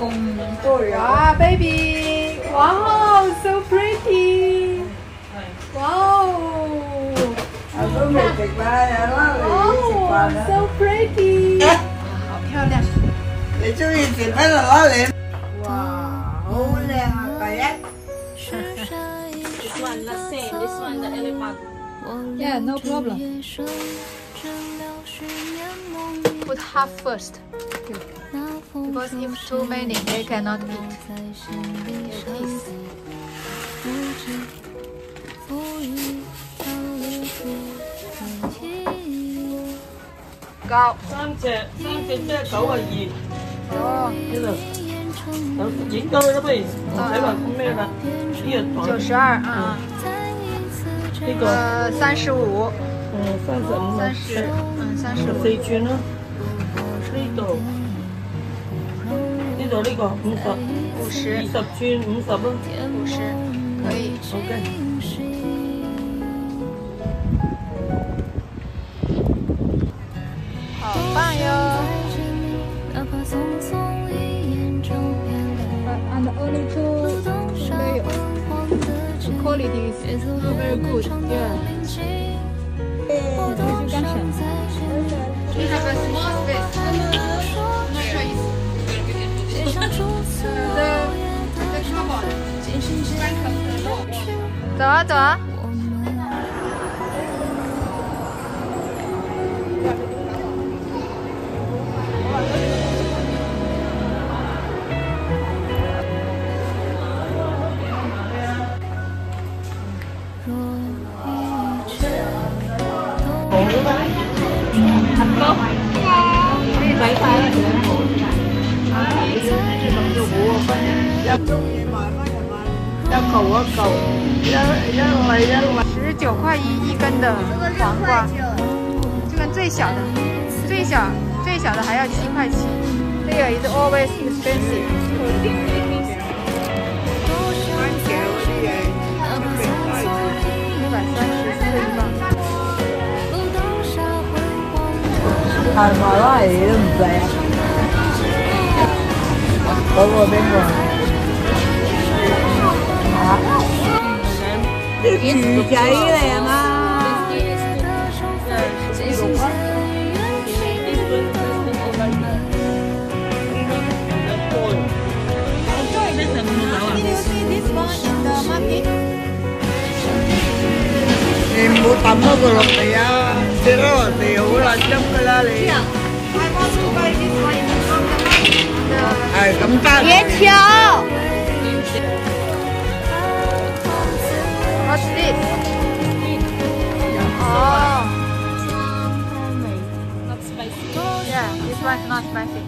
哇 ，baby， 哇 ，so pretty， 哇哦， 都未食啦，有啦，你食飯啦。 so pretty， 好漂亮。 你中意食乜攞你？哇，好靚啊！第一。 This one the same. This one the elephant. Yeah, no problem. Put half first. Because if too many, they cannot eat. Yes. Go. 三隻即係92。 哦， 呢度影咗佢啦，不如唔使話咩啦。呢個 92啊。 呢個 35。 35。 30，35。 4寸啦。呢度呢個50。 50。 20寸50咯。 50，可以。 OK。 好棒哟！ And only two layer. The quality is not very good. Yeah. We have a small space. Not sure it's the trouble. 走啊走啊！19块一根的黄瓜，这个最小的还要7块7。这个 is always expensive。134一磅。 係麻拉嚟都唔使啊！嗰個邊個？啲魚仔嚟嘛？你唔好抌嗰個落嚟啊！跌咗落地好難執㗎啦你。係咁得。 别挑。What's this? Oh. Not spicy. Yeah, this one's not spicy.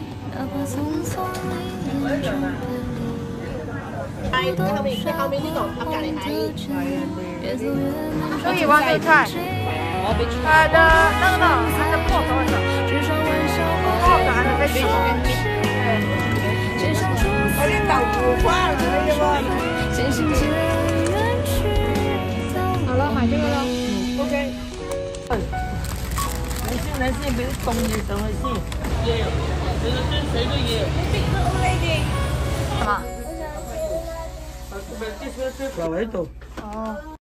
後面呢個合隔離係。 So you want to try? No, and the pork also. Pork and vegetable. 嗰啲豆腐花嚟嘅喎。 好了，买这个了。 OK。你先俾啲凍嘢上去先。嘢，你個樽水都要。 什么？ 留喺度。 哦。